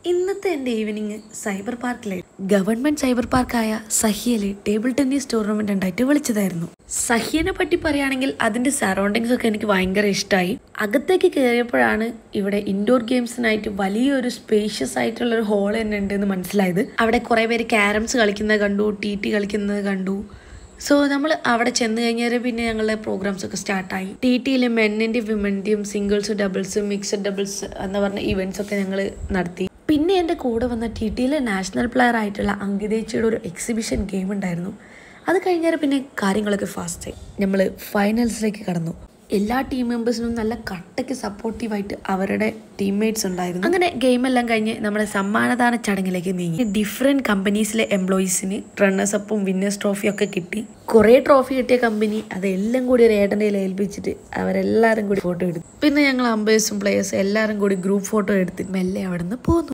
ഇന്നത്തെ എൻ്റെ evening cyber പാർക്കിലെ ഗവൺമെന്റ് സൈബർ പാർക്കായ സഹ്യയിലെ ടേബിൾ ടെന്നീസ് ടൂർണമെന്റ് ഉണ്ടായിട്ട് വിളിച്ചതായിരുന്നു. സഹ്യനെ പറ്റി പറയുകയാണെങ്കിൽ അതിന്റെ സറൗണ്ടിങ്സ് ഒക്കെ എനിക്ക് ഭയങ്കര ഇഷ്ടമായി. അകത്തേക്ക് കയറിയപ്പോഴാണ് ഇവിടെ ഇൻഡോർ ഗെയിംസിനായിട്ട് വലിയൊരു സ്പേഷ്യസ് ആയിട്ടുള്ള ഒരു ഹോൾ തന്നെ ഉണ്ട് എന്ന് മനസ്സിലായത്. അവിടെ കുറെ പേര് ക്യാരംസ് കളിക്കുന്നത് കണ്ടു, TT കളിക്കുന്നത് കണ്ടു. സോ നമ്മൾ അവിടെ ചെന്ന് കഴിഞ്ഞാൽ പിന്നെ ഞങ്ങളുടെ പ്രോഗ്രാംസ് ഒക്കെ സ്റ്റാർട്ടായി. TTയിൽ മെന്നിൻ്റെയും വിമൻ്റെയും സിംഗിൾസ്, ഡബിൾസ്, മിക്സഡ് ഡബിൾസ് എന്ന് പറഞ്ഞ ഇവൻറ്റ്സ് ഒക്കെ ഞങ്ങൾ നടത്തി. പിന്നെ എൻ്റെ കൂടെ വന്ന TTയിലെ നാഷണൽ പ്ലെയർ ആയിട്ടുള്ള അങ്കിതേച്ചിയുടെ ഒരു എക്സിബിഷൻ ഗെയിം ഉണ്ടായിരുന്നു. അത് കഴിഞ്ഞാൽ പിന്നെ കാര്യങ്ങളൊക്കെ ഫാസ്റ്റായി. നമ്മൾ ഫൈനൽസിലേക്ക് കടന്നു. എല്ലാ ടീം മെമ്പേഴ്സിനും നല്ല കട്ടയ്ക്ക് സപ്പോർട്ടീവായിട്ട് അവരുടെ ടീംമേറ്റ്സ് ഉണ്ടായിരുന്നു. അങ്ങനെ ഗെയിമെല്ലാം കഴിഞ്ഞ് നമ്മുടെ സമ്മാനദാന ചടങ്ങിലേക്ക് നീങ്ങി. ഡിഫറെൻറ്റ് കമ്പനീസിലെ എംപ്ലോയീസിന് റണ്ണേഴ്സ് അപ്പും വിന്നേഴ്സ് ട്രോഫിയും ഒക്കെ കിട്ടി. കുറേ ട്രോഫി കിട്ടിയ കമ്പനി അതെല്ലാം കൂടി ഒരു ഏട്ടൻ്റെ ഏൽപ്പിച്ചിട്ട് അവരെല്ലാവരും കൂടി ഫോട്ടോ എടുത്തു. പിന്നെ ഞങ്ങൾ അമ്പേഴ്സും പ്ലേയേഴ്സും എല്ലാവരും കൂടി ഗ്രൂപ്പ് ഫോട്ടോ എടുത്ത് മെല്ലെ അവിടെ നിന്ന് പോന്നു.